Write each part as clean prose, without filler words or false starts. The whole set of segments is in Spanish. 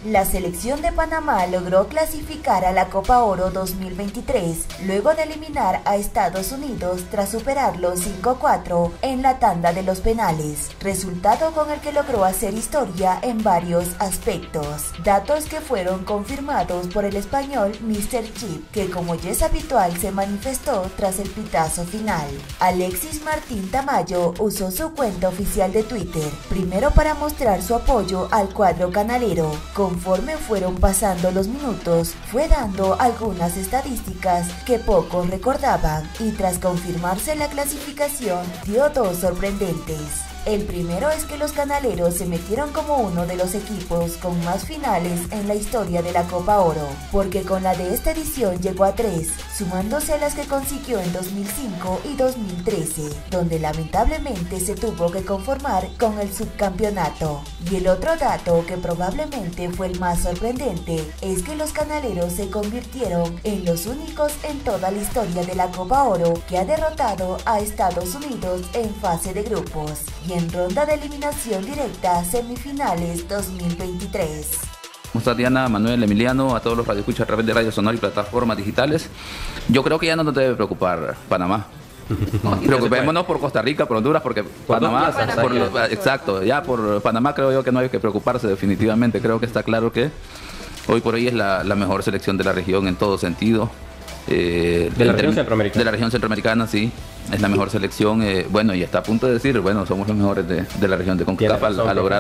La selección de Panamá logró clasificar a la Copa Oro 2023 luego de eliminar a Estados Unidos tras superarlo 5-4 en la tanda de los penales, resultado con el que logró hacer historia en varios aspectos. Datos que fueron confirmados por el español Mr. Chip, que como ya es habitual se manifestó tras el pitazo final. Alexis Martín Tamayo usó su cuenta oficial de Twitter, primero para mostrar su apoyo al cuadro canalero. Conforme fueron pasando los minutos, fue dando algunas estadísticas que pocos recordaban y tras confirmarse la clasificación, dio dos sorprendentes. El primero es que los canaleros se metieron como uno de los equipos con más finales en la historia de la Copa Oro, porque con la de esta edición llegó a 3, sumándose a las que consiguió en 2005 y 2013, donde lamentablemente se tuvo que conformar con el subcampeonato. Y el otro dato, que probablemente fue el más sorprendente, es que los canaleros se convirtieron en los únicos en toda la historia de la Copa Oro que ha derrotado a Estados Unidos en fase de grupos y en ronda de eliminación directa semifinales 2023. ¿Cómo estás, Diana, Manuel, Emiliano, a todos los radioescuchas a través de Radio Sonora y plataformas digitales? Yo creo que ya no nos debe preocupar Panamá. Preocupémonos por Costa Rica, por Honduras, porque Panamá, exacto, ya por Panamá creo yo que no hay que preocuparse definitivamente. Creo que está claro que hoy por hoy es la mejor selección de la región en todo sentido. De la región centroamericana. De la región centroamericana, sí. Es la mejor selección. Bueno, y está a punto de decir, bueno, somos los mejores de la región de CONCACAF a lograr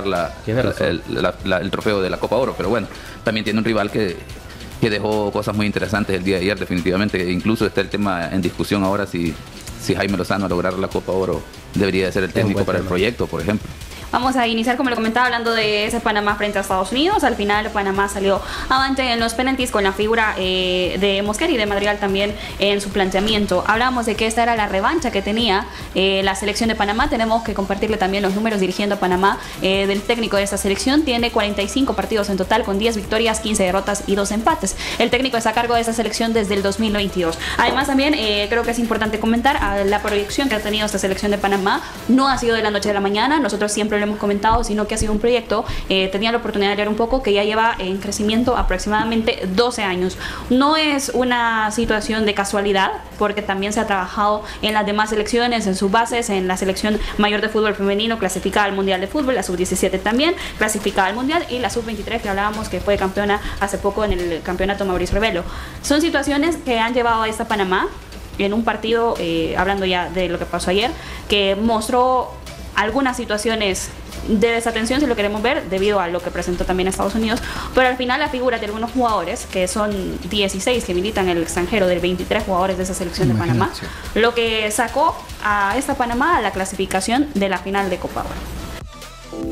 el trofeo de la Copa Oro. Pero bueno, también tiene un rival que dejó cosas muy interesantes el día de ayer, definitivamente. Incluso está el tema en discusión ahora si Jaime Lozano, a lograr la Copa Oro, debería de ser el técnico para el proyecto, por ejemplo. Vamos a iniciar, como le comentaba, hablando de ese Panamá frente a Estados Unidos. Al final Panamá salió avante en los penaltis con la figura de Mosquera y de Madrigal también en su planteamiento. Hablábamos de que esta era la revancha que tenía la selección de Panamá. Tenemos que compartirle también los números dirigiendo a Panamá del técnico de esta selección. Tiene 45 partidos en total con 10 victorias, 15 derrotas y 2 empates. El técnico está a cargo de esta selección desde el 2022. Además también creo que es importante comentar la proyección que ha tenido esta selección de Panamá. No ha sido de la noche a la mañana. Nosotros siempre lo hemos comentado, sino que ha sido un proyecto, tenía la oportunidad de leer un poco, que ya lleva en crecimiento aproximadamente 12 años. No es una situación de casualidad, porque también se ha trabajado en las demás selecciones, en sus bases, en la selección mayor de fútbol femenino clasificada al Mundial de Fútbol, la sub-17 también clasificada al Mundial, y la sub-23 que hablábamos que fue campeona hace poco en el campeonato Mauricio Revelo. Son situaciones que han llevado a esta Panamá en un partido, hablando ya de lo que pasó ayer, que mostró algunas situaciones de desatención, si lo queremos ver, debido a lo que presentó también Estados Unidos, pero al final la figura de algunos jugadores, que son 16 que militan en el extranjero, del 23 jugadores de esa selección de Panamá, lo que sacó a esta Panamá a la clasificación de la final de Copa Oro.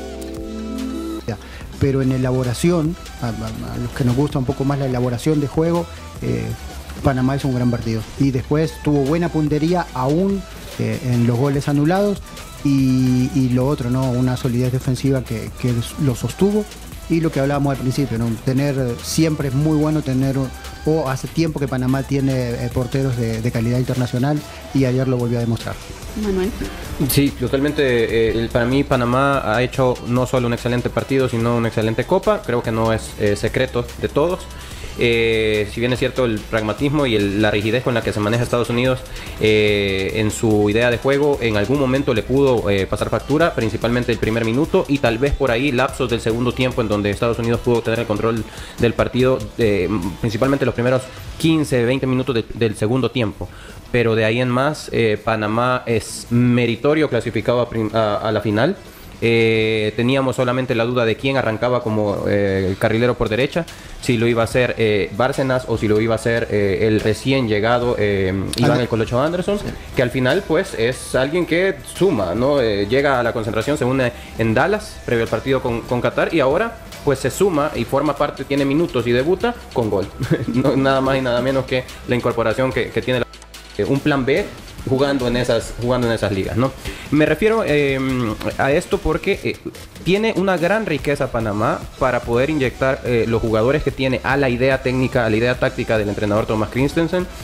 Pero en elaboración, a los que nos gusta un poco más la elaboración de juego, Panamá hizo un gran partido y después tuvo buena puntería aún en los goles anulados y lo otro, ¿no? Una solidez defensiva que lo sostuvo, y lo que hablábamos al principio, ¿no? Siempre es muy bueno tener, o hace tiempo que Panamá tiene porteros de calidad internacional, y ayer lo volvió a demostrar. Manuel. Sí, totalmente. Para mí Panamá ha hecho no solo un excelente partido, sino una excelente Copa. Creo que no es secreto de todos. Si bien es cierto, el pragmatismo y la rigidez con la que se maneja Estados Unidos en su idea de juego en algún momento le pudo pasar factura, principalmente el primer minuto, y tal vez por ahí lapsos del segundo tiempo en donde Estados Unidos pudo tener el control del partido, principalmente los primeros 15-20 minutos del segundo tiempo. Pero de ahí en más, Panamá es meritorio clasificado a la final. Teníamos solamente la duda de quién arrancaba como carrilero por derecha, si lo iba a hacer Bárcenas o si lo iba a hacer el recién llegado Iván el Colocho Anderson, que al final pues es alguien que suma, ¿no? Llega a la concentración, se une en Dallas previo al partido con Qatar, y ahora pues se suma y forma parte, tiene minutos y debuta con gol. No, nada más y nada menos que la incorporación que tiene un plan B jugando en esas ligas, ¿no? Me refiero a esto porque tiene una gran riqueza Panamá para poder inyectar los jugadores que tiene a la idea técnica, a la idea táctica del entrenador Thomas Christensen,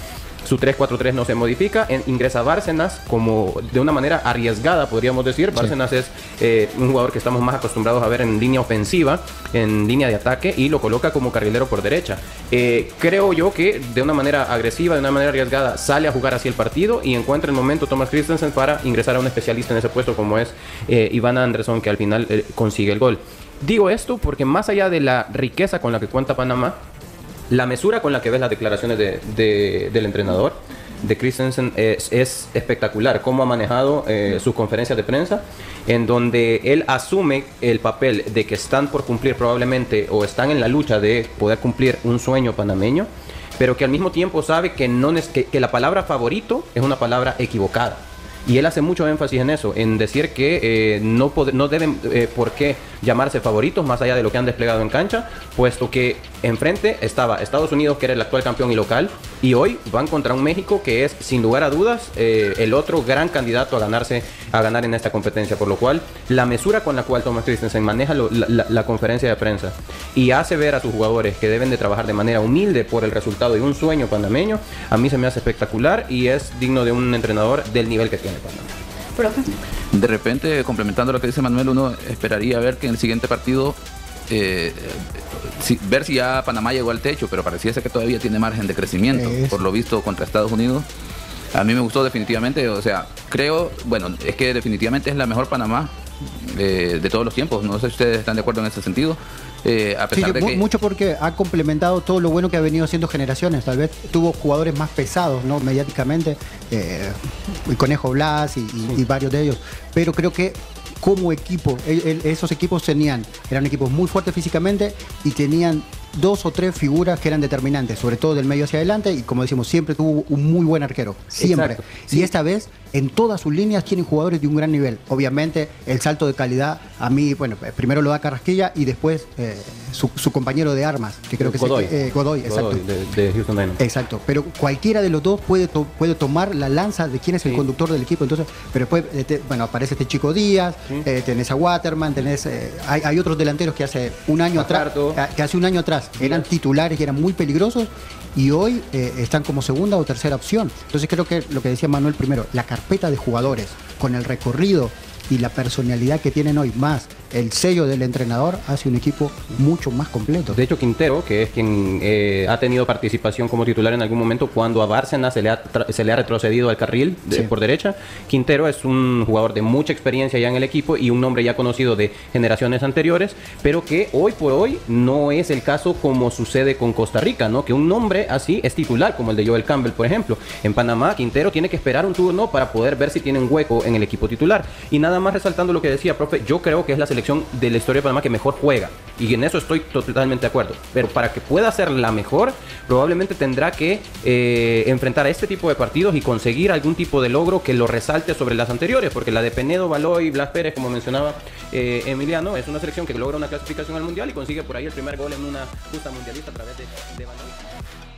su 3-4-3 no se modifica, ingresa Bárcenas como de una manera arriesgada, podríamos decir. Bárcenas es un jugador que estamos más acostumbrados a ver en línea ofensiva, en línea de ataque, y lo coloca como carrilero por derecha. Creo yo que de una manera agresiva, de una manera arriesgada, sale a jugar así el partido y encuentra el momento Thomas Christensen para ingresar a un especialista en ese puesto como es Iván Anderson, que al final consigue el gol. Digo esto porque más allá de la riqueza con la que cuenta Panamá, la mesura con la que ves las declaraciones del entrenador, de Christensen, es espectacular. Cómo ha manejado sus conferencias de prensa, en donde él asume el papel de que están por cumplir probablemente, o están en la lucha de poder cumplir un sueño panameño, pero que al mismo tiempo sabe que la palabra favorito es una palabra equivocada. Y él hace mucho énfasis en eso, en decir que no deben por qué llamarse favoritos más allá de lo que han desplegado en cancha, puesto que enfrente estaba Estados Unidos, que era el actual campeón y local, y hoy van contra un México que es, sin lugar a dudas, el otro gran candidato a ganar en esta competencia. Por lo cual, la mesura con la cual Thomas Christensen maneja la conferencia de prensa y hace ver a sus jugadores que deben de trabajar de manera humilde por el resultado de un sueño panameño, a mí se me hace espectacular y es digno de un entrenador del nivel que tiene Panamá. Profe. De repente, complementando lo que dice Manuel, uno esperaría ver que en el siguiente partido ver si ya Panamá llegó al techo, pero pareciese que todavía tiene margen de crecimiento, por lo visto contra Estados Unidos. A mí me gustó definitivamente, o sea, creo, bueno, es que definitivamente es la mejor Panamá de todos los tiempos. No sé si ustedes están de acuerdo en ese sentido. A pesar de que mucho porque ha complementado todo lo bueno que ha venido haciendo Generaciones. Tal vez tuvo jugadores más pesados, ¿no? Mediáticamente, el Conejo Blas y varios de ellos, pero creo que como equipo, esos equipos eran equipos muy fuertes físicamente y tenían 2 o 3 figuras que eran determinantes, sobre todo del medio hacia adelante, y como decimos, siempre tuvo un muy buen arquero, siempre. Exacto, sí. Y esta vez, en todas sus líneas tienen jugadores de un gran nivel. Obviamente, el salto de calidad, a mí, bueno, primero lo da Carrasquilla y después su compañero de armas, que creo que Godoy. es Godoy, exacto. De Houston Dynamo. Exacto, pero cualquiera de los dos puede tomar la lanza de quién es el conductor del equipo. Entonces, pero después, aparece este chico Díaz, tenés a Waterman, hay otros delanteros que hace un año atrás eran titulares y eran muy peligrosos, y hoy están como segunda o tercera opción. Entonces creo que lo que decía Manuel primero, la carpeta de jugadores con el recorrido y la personalidad que tienen hoy, más el sello del entrenador, hace un equipo mucho más completo. De hecho, Quintero, que es quien ha tenido participación como titular en algún momento cuando a Bárcenas se le ha retrocedido al carril por derecha, Quintero es un jugador de mucha experiencia ya en el equipo y un nombre ya conocido de generaciones anteriores, pero que hoy por hoy no es el caso como sucede con Costa Rica, ¿no? Que un nombre así es titular, como el de Joel Campbell, por ejemplo. En Panamá, Quintero tiene que esperar un turno para poder ver si tiene un hueco en el equipo titular. Y nada más resaltando lo que decía, profe, yo creo que es la selección de la historia de Panamá que mejor juega, y en eso estoy totalmente de acuerdo, pero para que pueda ser la mejor probablemente tendrá que enfrentar a este tipo de partidos y conseguir algún tipo de logro que lo resalte sobre las anteriores, porque la de Penedo, Baloy, Blas Pérez, como mencionaba Emiliano, es una selección que logra una clasificación al mundial y consigue por ahí el primer gol en una justa mundialista a través de Baloy.